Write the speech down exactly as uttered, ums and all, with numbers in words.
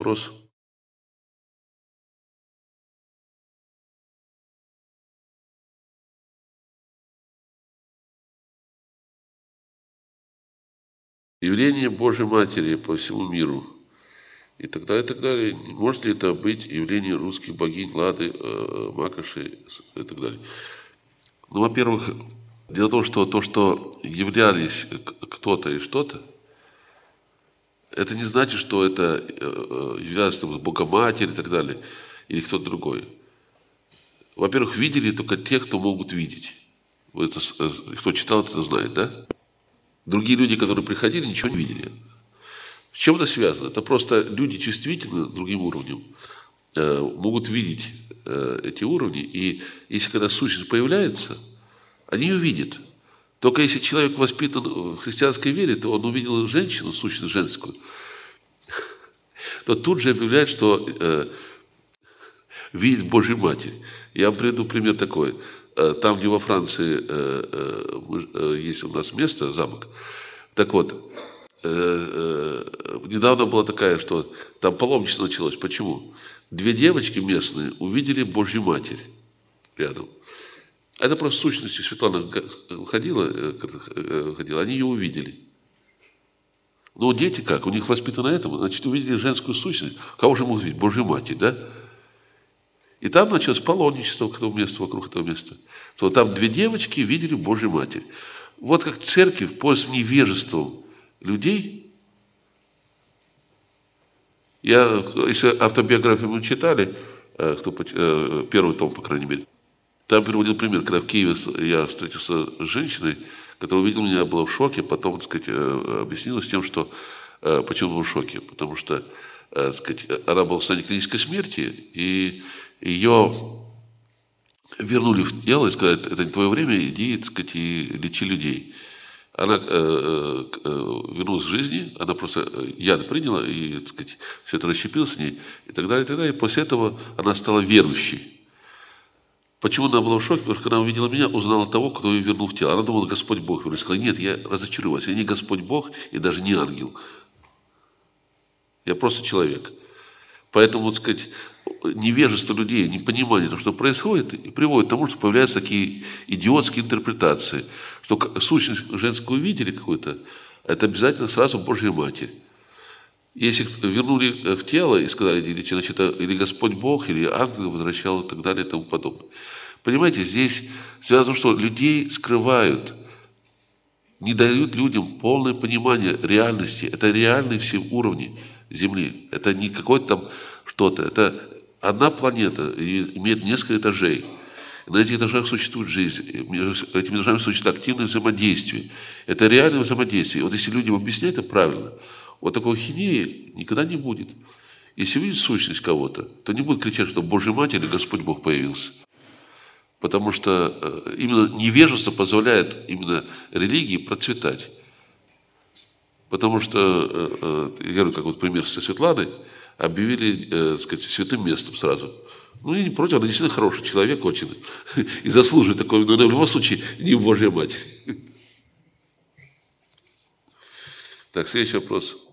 Вопрос. Явление Божьей Матери по всему миру. И так далее, и так далее. Может ли это быть явление русских богинь, Лады, э, Макоши и так далее? Ну, во-первых, дело в том, что то, что являлись кто-то и что-то, это не значит, что это э, являлось там, Богоматерь и так далее, или кто-то другой. Во-первых, видели только те, кто могут видеть. Вы это, кто читал, это знает, да? Другие люди, которые приходили, ничего не видели. С чем это связано? Это просто люди чувствительны другим уровнем, э, могут видеть э, эти уровни, и если когда сущность появляется, они ее видят. Только если человек воспитан в христианской вере, то он увидел женщину, сущность женскую, то тут же объявляет, что э, видит Божью Матерь. Я вам приведу пример такой. Там, где во Франции э, э, есть у нас место, замок, так вот, э, э, недавно была такая, что там паломничество началось. Почему? Две девочки местные увидели Божью Матерь рядом. Это просто в сущности Светлана ходила, ходила, они ее увидели. Но дети как? У них воспитано этому, значит, увидели женскую сущность. Кого же могут видеть? Божью Матерь, да? И там началось паломничество к этому месту, вокруг этого места. То там две девочки видели Божью Матерь. Вот как церковь под невежеством людей. Я, если автобиографию мы читали, кто, первый том, по крайней мере, там приводил пример, когда в Киеве я встретился с женщиной, которая увидела меня, была в шоке, потом, так сказать, объяснилась тем, что почему была в шоке. Потому что, так сказать, она была в состоянии клинической смерти, и ее вернули в тело и сказали: это не твое время, иди, так сказать, и лечи людей. Она э, э, вернулась к жизни, она просто яд приняла, и, так сказать, все это расщепилось с ней, и так далее, и так далее. И после этого она стала верующей. Почему она была в шоке? Потому что когда она увидела меня, узнала того, кто ее вернул в тело. Она думала: Господь Бог. Я сказала: нет, я разочарую вас, я не Господь Бог и даже не ангел. Я просто человек. Поэтому, так сказать, невежество людей, непонимание того, что происходит, и приводит к тому, что появляются такие идиотские интерпретации, что сущность женскую увидели какую-то, это обязательно сразу Божья Матерь. Если вернули в тело и сказали: значит, это или Господь Бог, или ангел возвращал, и так далее, и тому подобное. Понимаете, здесь связано, что людей скрывают, не дают людям полное понимание реальности. Это реальные все уровни Земли. Это не какой-то там что-то. Это одна планета, имеет несколько этажей. На этих этажах существует жизнь. Между этими этажами существует активное взаимодействие. Это реальное взаимодействие. Вот если людям объяснять это правильно, вот такой хинеи никогда не будет. Если видит сущность кого-то, то не будет кричать, что Божья Матерь или Господь Бог появился. Потому что именно невежество позволяет именно религии процветать. Потому что, я говорю, как вот пример со Светланой, объявили, так сказать, святым местом сразу. Ну, я не против, она действительно хороший человек очень. И заслуживает такого, но в любом случае не Божья Матерь. Так, следующий вопрос.